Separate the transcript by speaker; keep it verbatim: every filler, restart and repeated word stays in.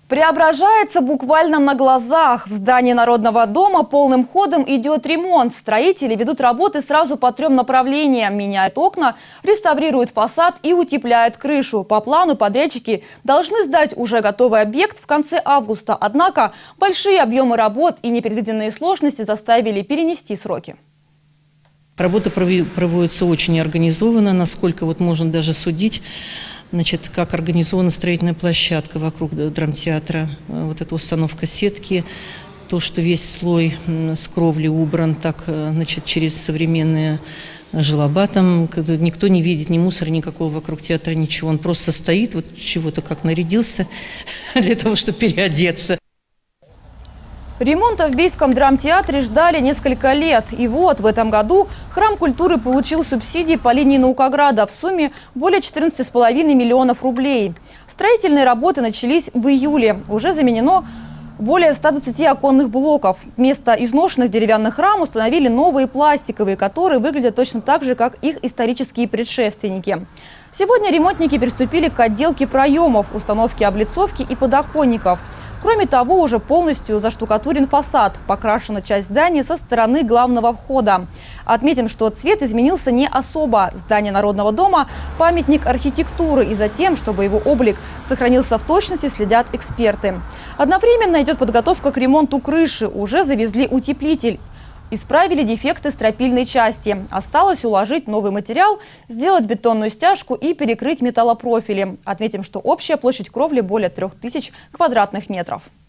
Speaker 1: Преображается буквально на глазах. В здании Народного дома полным ходом идет ремонт. Строители ведут работы сразу по трем направлениям. Меняют окна, реставрируют фасад и утепляют крышу. По плану подрядчики должны сдать уже готовый объект в конце августа. Однако большие объемы работ и непредвиденные сложности заставили перенести сроки.
Speaker 2: Работа проводится очень организованно, насколько вот можно даже судить. Значит, как организована строительная площадка вокруг драмтеатра, вот эта установка сетки, то, что весь слой с кровли убран так, значит, через современные желоба, там никто не видит ни мусора никакого вокруг театра, ничего, он просто стоит, вот чего-то как нарядился для того, чтобы переодеться.
Speaker 1: Ремонта в Бийском драмтеатре ждали несколько лет. И вот в этом году Храм культуры получил субсидии по линии Наукограда в сумме более четырнадцати с половиной миллионов рублей. Строительные работы начались в июле. Уже заменено более ста двадцати оконных блоков. Вместо изношенных деревянных рам установили новые пластиковые, которые выглядят точно так же, как их исторические предшественники. Сегодня ремонтники приступили к отделке проемов, установке облицовки и подоконников. Кроме того, уже полностью заштукатурен фасад, покрашена часть здания со стороны главного входа. Отметим, что цвет изменился не особо. Здание Народного дома – памятник архитектуры, и за тем, чтобы его облик сохранился в точности, следят эксперты. Одновременно идет подготовка к ремонту крыши. Уже завезли утеплитель. Исправили дефекты стропильной части. Осталось уложить новый материал, сделать бетонную стяжку и перекрыть металлопрофили. Отметим, что общая площадь кровли более трёх тысяч квадратных метров.